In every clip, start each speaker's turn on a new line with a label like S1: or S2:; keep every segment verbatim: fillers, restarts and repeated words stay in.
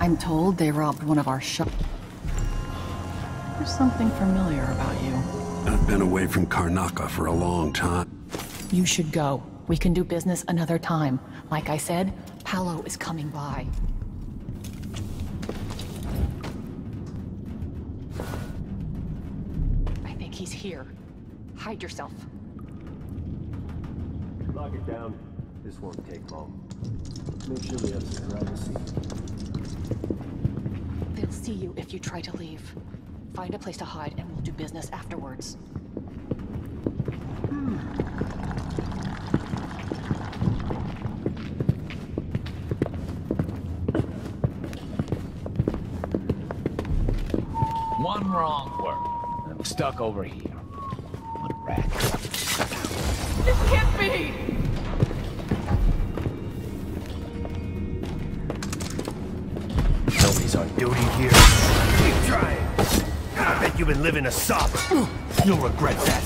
S1: I'm told they robbed one of our shops. There's something familiar about you.
S2: I've been away from Karnaca for a long time.
S1: You should go. We can do business another time. Like I said, Paolo is coming by. I think he's here. Hide yourself.
S3: Lock it down. This won't take long. Make sure we have some privacy.
S1: They'll see you if you try to leave. Find a place to hide and we'll do business afterwards.
S4: One wrong word. I'm stuck over here. What a rat.
S1: This can't be!
S3: Nobody's on duty here. Keep trying. I bet you've been living a sob. You'll regret that.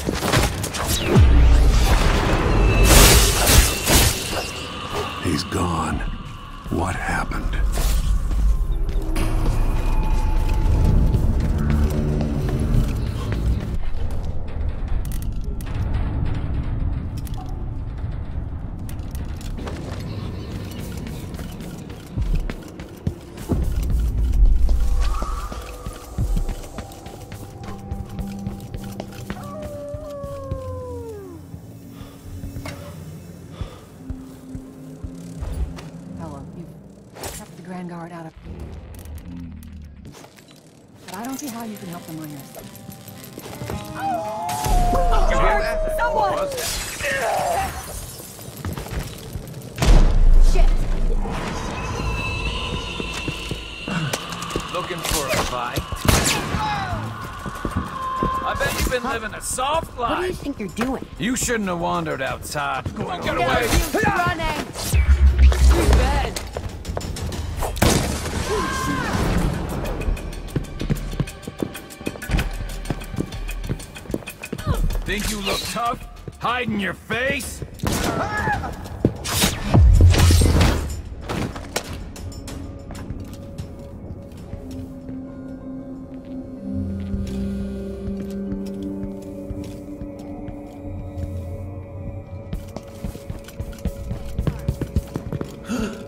S2: He's gone. What happened?
S1: Grand Guard out of... But I don't see how you can help the miners. Oh!
S4: You hear that?
S1: Someone!
S4: What was that?
S1: Shit!
S4: Looking for a fight? I bet you've been living a soft life.
S5: What do you think you're doing?
S4: You shouldn't have wandered outside. Go on, get
S5: No,
S4: away!
S5: you running!
S1: Too bad.
S4: Think you look tough? Hiding your face?
S3: Huh?